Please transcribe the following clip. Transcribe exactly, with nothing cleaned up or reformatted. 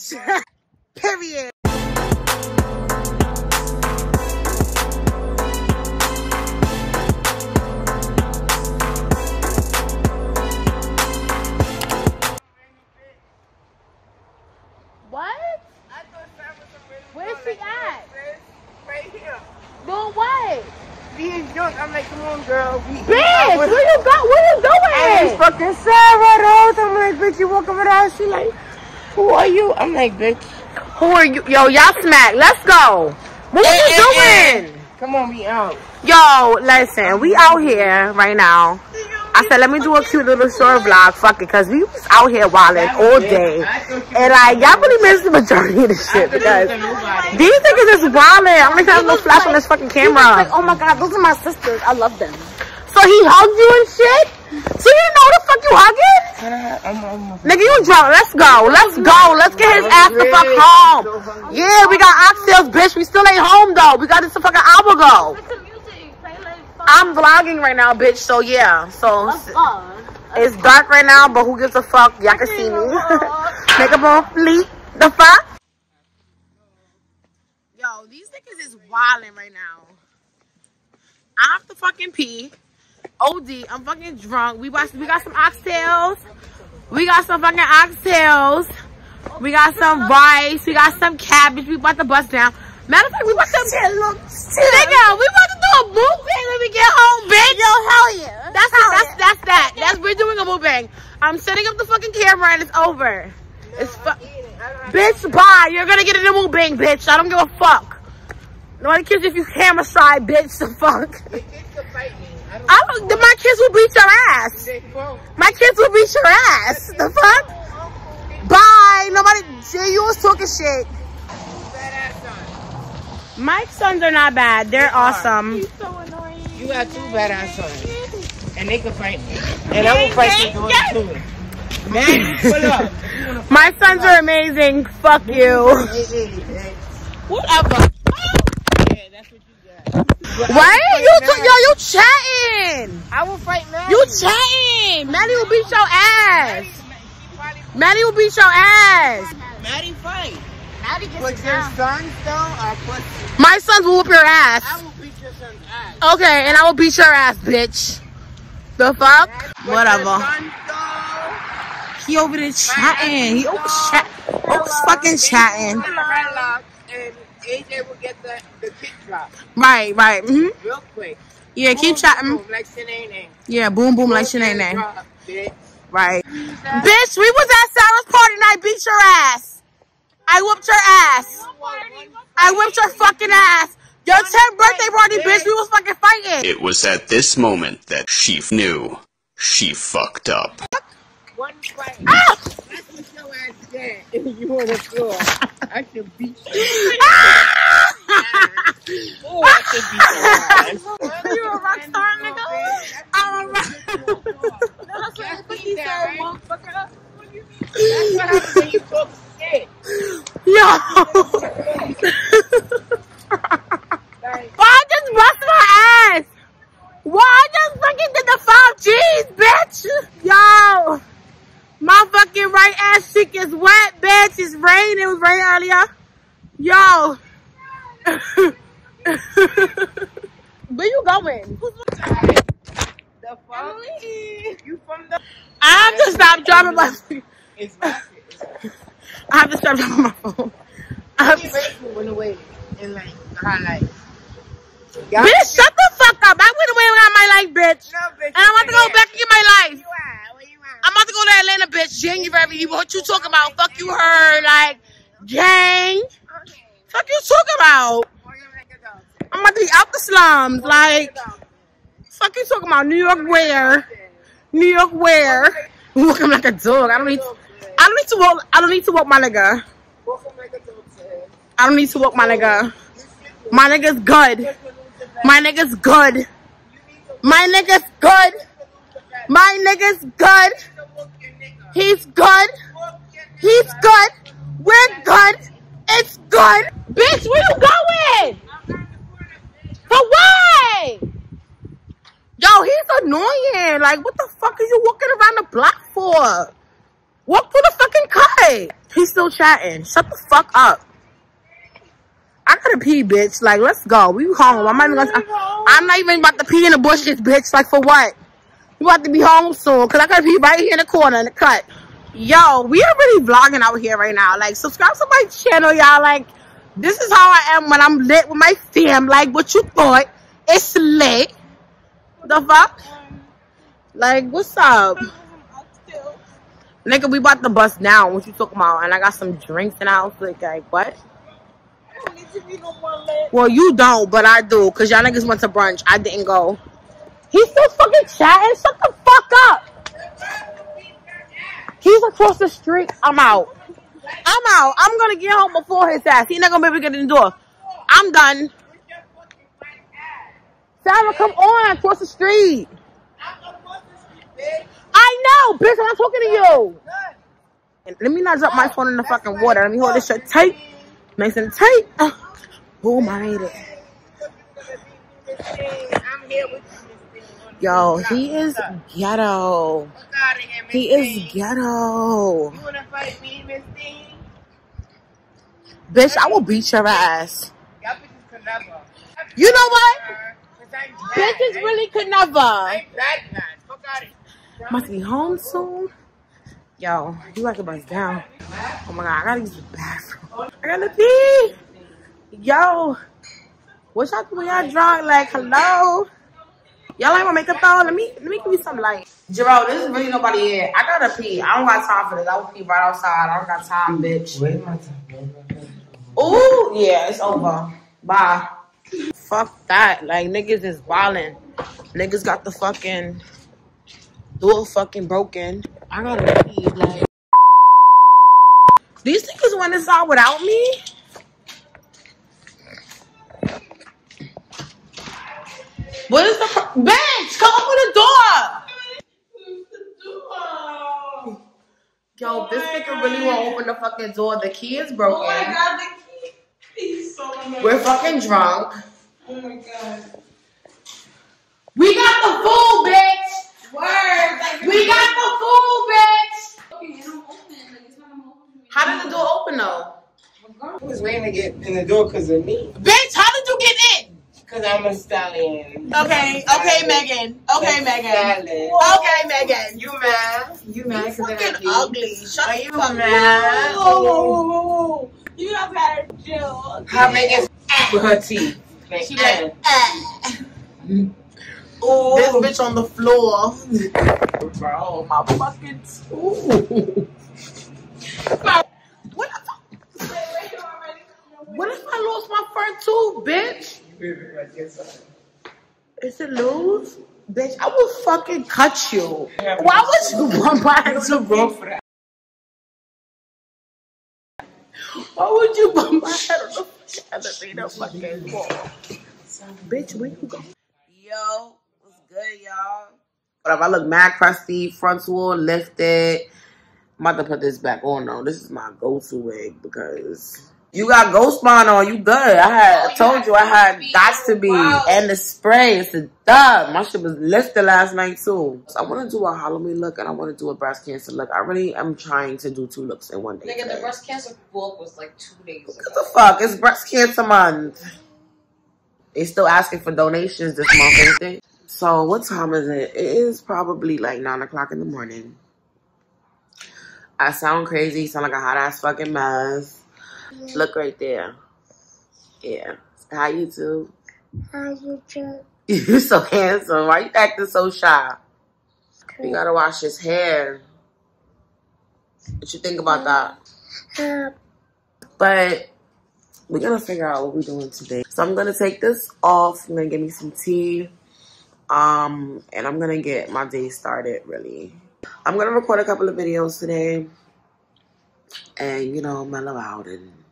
bitch. Period. What? I thought that was a really Where's she at? Right here. Doing what? Being drunk. I'm like, come on, girl. We, Bitch, where you go? Where you And it's doing? fucking Sarah, though. I'm like, bitch, you walking around. She like, who are you? I'm like, bitch. Who are you? Yo, y'all smack. Let's go. What Eh, are you eh, doing? eh. Come on, we out. Yo, listen, we out here right now. I said, let me do a cute little short vlog. Fuck it, because we was out here wilding all day. And like, y'all really missed the majority of this shit because these niggas is wilding. I'm gonna have no flash on this fucking camera. Like, oh my god, those are my sisters. I love them. So he hugged you and shit? So you know the fuck you hugging? I'm, I'm, I'm, Nigga, you drunk. Let's go. Let's go. Let's get his ass the fuck home. Yeah, we got oxtails, bitch. We still ain't home, though. We got this a fucking hour ago. I'm vlogging right now, bitch. So, yeah. So, it's dark right now, but who gives a fuck? Y'all can see me. Makeup on fleek. The fuck? Yo, these niggas is wilding right now. I have to fucking pee. O D, I'm fucking drunk. We watched, we got some oxtails. We got some fucking oxtails. We got some rice. We got some cabbage. We about to bust down. Matter of fact, we about to nigga, we about to do a mukbang when we get home, bitch. Yo, hell yeah. That's it, that's that's that. That's we're doing a mukbang. I'm setting up the fucking camera and it's over. It's fu bitch. Bye. You're gonna get in the mukbang, bitch. I don't give a fuck. Nobody cares if you camera shy, bitch. The fuck. I don't, my kids will beat your ass. My kids will beat your ass. The fuck? Bye. Nobody. Jay, you was talking shit. My sons are not bad. They're awesome. He's so annoying. You got two badass sons, and they can fight me, and I will fight your daughter too. Man, pull up. My sons are amazing. Fuck you. Whatever. Yeah, that's what you got. What? You t yo, you chatting. I will fight Maddie. You chatting. Maddie will beat your ass. Maddie will beat your ass. Maddie fight. Maddie gets But it your down. sons though are pussy. My sons will whoop your ass. I will beat your son's ass. Okay, and I will beat your ass, bitch. The fuck? But Whatever. your sons, though, He over there chatting. He over chat. Over fucking chatting. And A J will get the, the kick drop Right, right. Mm-hmm. real quick. Yeah, keep Boom, chatting. boom, like Shanae. Yeah, boom, boom, like Shanae. Bitch. Right. Bitch, we was at Sarah's party and I beat your ass. I whooped your ass. I whipped your fucking ass. Your tenth birthday party, bitch. We was fucking fighting. It was at this moment that she knew she fucked up. One fight. Ah! That's what your ass did. If you on the floor, I should beat you. Ah! Oh, I should beat your ass. You a rock star, nigga? I'm a rock That's what he said, motherfucker. That's what happens when you talk shit. Yo. Why I just bust my ass? Why I just fucking did the five G's, bitch? Yo. My fucking right ass cheek is wet, bitch. It's raining. It was raining earlier. Yo. Where you going? The fuck? You from the... I have to stop driving my phone. It's rocket. I have to stop driving my phone. I have to... went away in like highlights. Bitch, shut the fuck up. I went away without my life, bitch. No, bitch. And I'm about to go back and get my life. Where you at? Where you at? I'm about to go to Atlanta, bitch. January. What you talking about? Fuck you heard. Like, gang. Fuck you talking about? I'm about to be out the slums. Like, fuck you talking about? New York where? New York where? Walking like a dog. I don't need to, I don't need to walk. I don't need to walk my nigga. I don't need to walk my nigga. My nigga's good. My nigga's good. My nigga's good. My nigga's good. He's good. He's good. We're good. It's good. Bitch, where you going? For what? Yo, he's annoying. Like, what the fuck are you walking around the block for? Walk through the fucking cut. He's still chatting. Shut the fuck up. I gotta pee, bitch. Like, let's go. We home. I'm not even gonna, I'm not even about to pee in the bushes, bitch. Like, for what? We about to be home soon. Cause I gotta pee right here in the corner in the cut. Yo, we are really vlogging out here right now. Like, subscribe to my channel, y'all. Like, this is how I am when I'm lit with my fam. Like, what you thought? It's lit. The fuck? Like, what's up? Nigga, we about to bust down. What you talking about? And I got some drinks in the house. Like, like what? Well, you don't, but I do. Because y'all niggas went to brunch. I didn't go. He's still fucking chatting. Shut the fuck up. He's across the street. I'm out. I'm out. I'm going to get home before his ass. He's not going to be able to get in the door. I'm done. Sarah, come on. Across the street. I know, bitch. I'm not talking to you. And let me not drop my phone in the fucking water. Let me hold this shit tight. Nice and tight. Boom, I made it. Yo, he is ghetto. He is ghetto. You wanna fight me, Miss D? Bitch, I will beat your ass. Y'all bitches could never. You know what? Bitches really could never. I bad bad. Fuck out of here. Must be home soon. Yo, you like to bust down. Oh my god, I gotta use the bathroom. I gotta pee. Yo, what y'all do when y'all drunk? Like, hello? Y'all like my makeup though? Let me let me give you some light. Jerome, there's really nobody here. I gotta pee. I don't got time for this. I will pee right outside. I don't got time, bitch. Where's my time? Ooh, yeah, it's over. Bye. Fuck that. Like, niggas is wildin'. Niggas got the fucking door fucking broken. I gotta pee. Like, these niggas went inside without me? What is the bitch? Come open the door. Yo, this nigga really won't open the fucking door. The key is broken. Oh my god, the key. He's so annoying. We're fucking drunk. Oh my god. We got the food, bitch. Word. We got the food, bitch. Okay, it don't open. Like, it's not gonna open. How did the door open though? I was waiting to get in the door because of me. Bitch, how did you get in? Because I'm a stallion. Okay, okay, Megan. Okay, Megan. Stallion. Okay, Megan. You mad? You mad because of that Fucking key? ugly. Shut Are the you fuck up. mad? Oh, you guys gotta chill. How big is with her teeth? Like, She like, eh. eh. Oh, this bitch on the floor. Bro, my fucking tooth. What if I, what if I lost my front tooth, bitch? Is it loose? Bitch, I will fucking cut you. Why would you bump my head on the floor? Why would you bump my head on the elevator fucking wall? Bitch, where you go? Yo, what's good, y'all? But if I look mad crusty, front tool lifted, I'm about to put this back on though. This is my go-to wig because you got ghost spawn on. You good? I had oh, I told you I had got to be wow. And the spray. It's a dub. My shit was lifted last night too. So I want to do a Halloween look and I want to do a breast cancer look. I really am trying to do two looks in one day. Nigga, the breast cancer book was like two days ago. What the fuck? It's breast cancer month. They still asking for donations this month, ain't they? So what time is it? It is probably like nine o'clock in the morning. I sound crazy. Sound like a hot ass fucking mess. Look right there. Yeah. Hi, YouTube. Hi, YouTube. You're so handsome. Why you acting so shy? You gotta wash his hair. What you think about that? But we're gonna figure out what we're doing today. So I'm gonna take this off. I'm gonna get me some tea. Um, and I'm gonna get my day started, really. I'm gonna record a couple of videos today. And, you know, mellow out and